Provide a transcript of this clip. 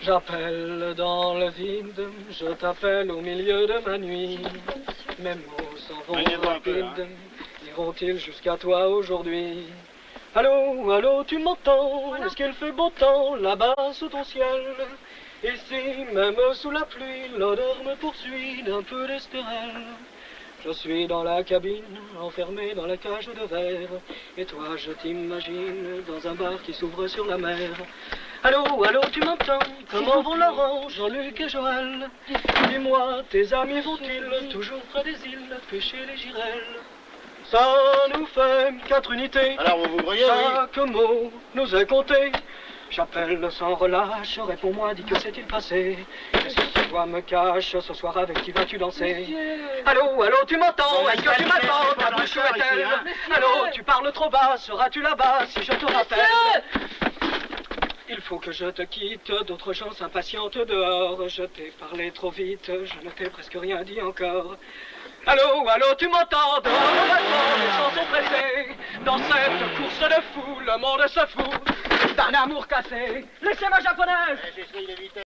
J'appelle dans le vide, je t'appelle au milieu de ma nuit. Mes mots s'en vont rapides, iront-ils jusqu'à toi aujourd'hui? Allô, allô, tu m'entends? Est-ce qu'il fait beau temps là-bas sous ton ciel? Ici, même sous la pluie, l'odeur me poursuit d'un peu d'estérel. Je suis dans la cabine, enfermé dans la cage de verre. Et toi, je t'imagine dans un bar qui s'ouvre sur la mer. Allô, allô, tu m'entends? Comment vont Laurent, Jean-Luc et Joël? Dis-moi, tes amis vont-ils toujours près des îles pêcher les girelles? Ça nous fait 4 unités. Alors, vous voyez, chaque mot nous est compté. J'appelle sans relâche, réponds-moi, dis que s'est-il passé? Et si toi me caches, ce soir avec qui vas-tu danser? Allô, allô, tu m'entends? Est-ce que tu m'attends? Ta bouche est-elle? Allô, tu parles trop bas, seras-tu là-bas si je te rappelle? Il faut que je te quitte, d'autres gens s'impatientent dehors. Je t'ai parlé trop vite, je ne t'ai presque rien dit encore. Allô, allô, tu m'entends? Dehors, maintenant, les gens sont pressés. Dans cette course de fou, le monde se fout d'un amour cassé. Laissez ma japonaise!